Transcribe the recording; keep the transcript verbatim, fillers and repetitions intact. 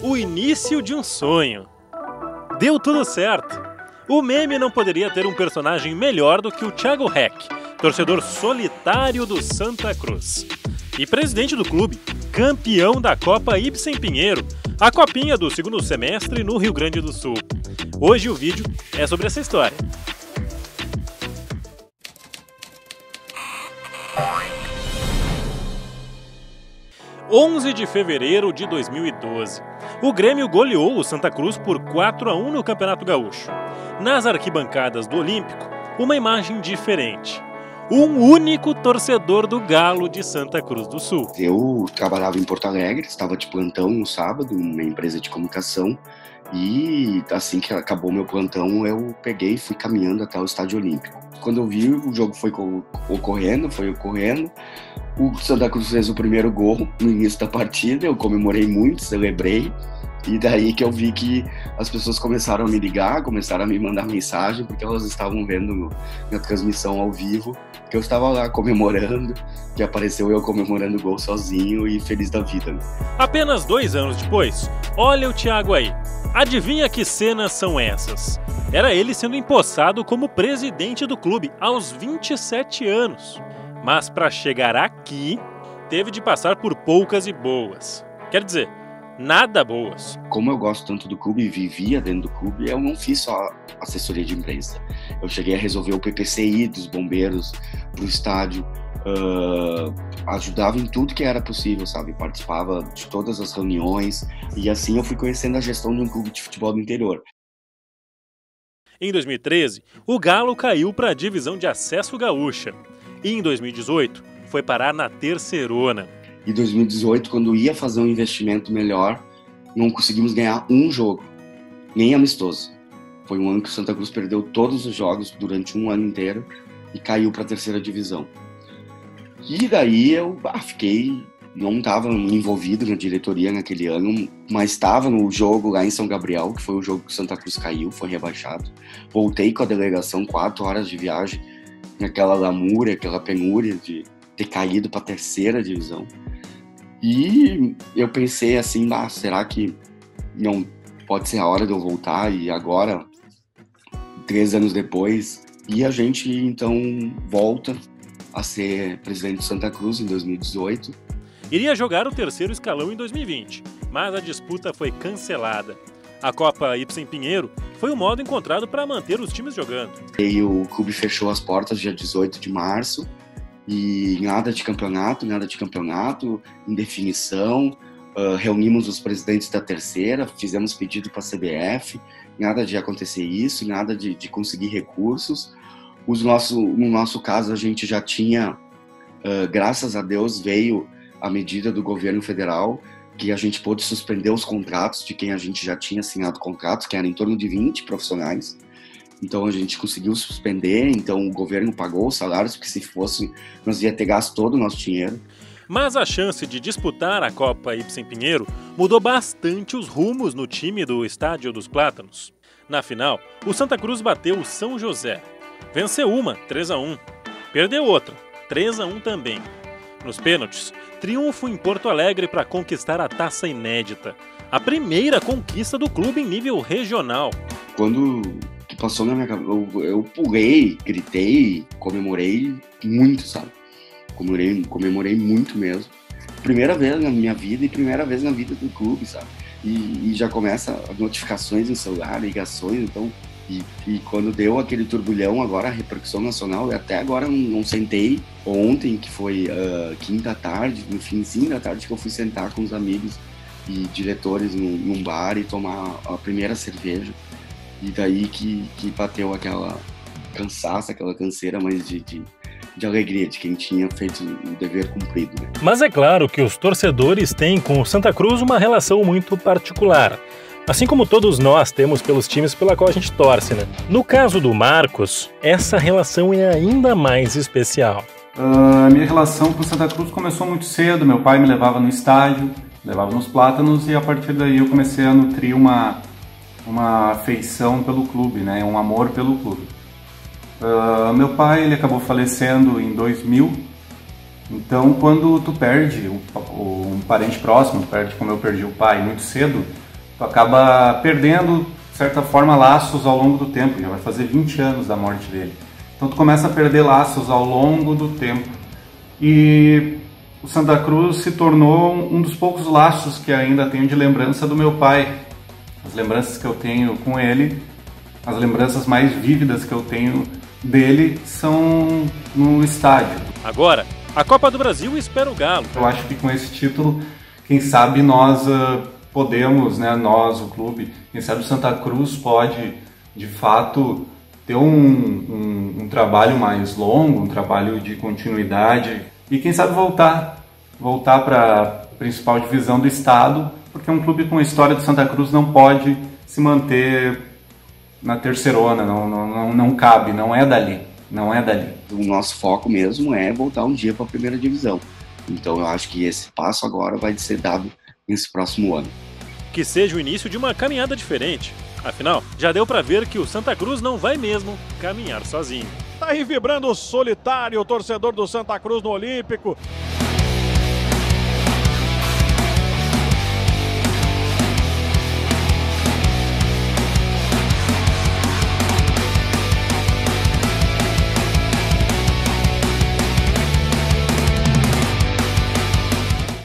O início de um sonho. Deu tudo certo. O meme não poderia ter um personagem melhor do que o Thiago Reck, torcedor solitário do Santa Cruz. E presidente do clube, campeão da Copa Ibsen Pinheiro, a copinha do segundo semestre no Rio Grande do Sul. Hoje o vídeo é sobre essa história. onze de fevereiro de dois mil e doze. O Grêmio goleou o Santa Cruz por quatro a um no Campeonato Gaúcho. Nas arquibancadas do Olímpico, uma imagem diferente. Um único torcedor do Galo de Santa Cruz do Sul. Eu trabalhava em Porto Alegre, estava de plantão no sábado, numa empresa de comunicação, e assim que acabou meu plantão, eu peguei e fui caminhando até o Estádio Olímpico. Quando eu vi, o jogo foi ocorrendo, foi ocorrendo, o Santa Cruz fez o primeiro gol no início da partida, eu comemorei muito, celebrei, e daí que eu vi que as pessoas começaram a me ligar, começaram a me mandar mensagem, porque elas estavam vendo minha transmissão ao vivo, que eu estava lá comemorando, que apareceu eu comemorando o gol sozinho e feliz da vida. Apenas dois anos depois, olha o Thiago aí. Adivinha que cenas são essas? Era ele sendo empossado como presidente do clube aos vinte e sete anos. Mas para chegar aqui, teve de passar por poucas e boas. Quer dizer, nada boas. Como eu gosto tanto do clube e vivia dentro do clube, eu não fiz só assessoria de imprensa. Eu cheguei a resolver o P P C I dos bombeiros pro estádio, uh, ajudava em tudo que era possível, sabe? Participava de todas as reuniões e assim eu fui conhecendo a gestão de um clube de futebol do interior. Em dois mil e treze, o Galo caiu para a divisão de acesso gaúcha. E em dois mil e dezoito, foi parar na Terceirona. Em dois mil e dezoito, quando ia fazer um investimento melhor, não conseguimos ganhar um jogo, nem amistoso. Foi um ano que o Santa Cruz perdeu todos os jogos durante um ano inteiro e caiu para a terceira divisão. E daí eu ah, fiquei, não estava envolvido na diretoria naquele ano, mas estava no jogo lá em São Gabriel, que foi o jogo que o Santa Cruz caiu, foi rebaixado. Voltei com a delegação, quatro horas de viagem, naquela lamúria, aquela penúria de ter caído para a terceira divisão. E eu pensei assim, ah, será que não pode ser a hora de eu voltar? E agora, três anos depois, e a gente então volta a ser presidente do Santa Cruz em dois mil e dezoito. Iria jogar o terceiro escalão em dois mil e vinte, mas a disputa foi cancelada. A Copa Ibsen Pinheiro foi o modo encontrado para manter os times jogando. E o clube fechou as portas dia dezoito de março. E nada de campeonato, nada de campeonato, indefinição, uh, reunimos os presidentes da terceira, fizemos pedido para a C B F, nada de acontecer isso, nada de, de conseguir recursos. Os nosso, no nosso caso, a gente já tinha, uh, graças a Deus, veio a medida do governo federal, que a gente pôde suspender os contratos de quem a gente já tinha assinado contratos, que eram em torno de vinte profissionais. Então a gente conseguiu suspender, então o governo pagou os salários, porque se fosse, nós ia ter gasto todo o nosso dinheiro. Mas a chance de disputar a Copa Ibsen Pinheiro mudou bastante os rumos no time do Estádio dos Plátanos. Na final, o Santa Cruz bateu o São José. Venceu uma, três a um. Perdeu outra, três a um também. Nos pênaltis, triunfo em Porto Alegre para conquistar a taça inédita. A primeira conquista do clube em nível regional. Quando que passou na minha cabeça, eu, eu pulei, gritei, comemorei muito, sabe? Comemorei, comemorei muito mesmo. Primeira vez na minha vida e primeira vez na vida do clube, sabe? E, e já começa as notificações no celular, ligações, então... E, e quando deu aquele turbulhão, agora a repercussão nacional, eu até agora não, não sentei. Ontem, que foi uh, quinta tarde, no finzinho da tarde, que eu fui sentar com os amigos e diretores num, num bar e tomar a primeira cerveja. E daí que, que bateu aquela cansaço, aquela canseira, mas de, de, de alegria, de quem tinha feito o dever cumprido, né? Mas é claro que os torcedores têm com o Santa Cruz uma relação muito particular. Assim como todos nós temos pelos times pela qual a gente torce, né? No caso do Marcos, essa relação é ainda mais especial. Uh, a minha relação com o Santa Cruz começou muito cedo. Meu pai me levava no estádio, levava nos Plátanos, e a partir daí eu comecei a nutrir uma... uma afeição pelo clube, né? Um amor pelo clube. Uh, meu pai ele acabou falecendo em dois mil, então quando tu perde um, um parente próximo, tu perde como eu perdi o pai muito cedo, tu acaba perdendo, de certa forma, laços ao longo do tempo. Já vai fazer vinte anos da morte dele. Então tu começa a perder laços ao longo do tempo. E o Santa Cruz se tornou um dos poucos laços que ainda tenho de lembrança do meu pai. As lembranças que eu tenho com ele, as lembranças mais vívidas que eu tenho dele são no estádio. Agora, a Copa do Brasil espera o Galo. Eu acho que com esse título, quem sabe nós uh, podemos, né, nós, o clube, quem sabe o Santa Cruz pode, de fato, ter um, um, um trabalho mais longo, um trabalho de continuidade e quem sabe voltar, voltar para a principal divisão do estado, porque um clube com a história do Santa Cruz não pode se manter na terceirona, não, não, não, não cabe, não é dali, não é dali. O nosso foco mesmo é voltar um dia para a primeira divisão. Então eu acho que esse passo agora vai ser dado nesse próximo ano. Que seja o início de uma caminhada diferente. Afinal, já deu para ver que o Santa Cruz não vai mesmo caminhar sozinho. Tá aí vibrando solitário o torcedor do Santa Cruz no Olímpico.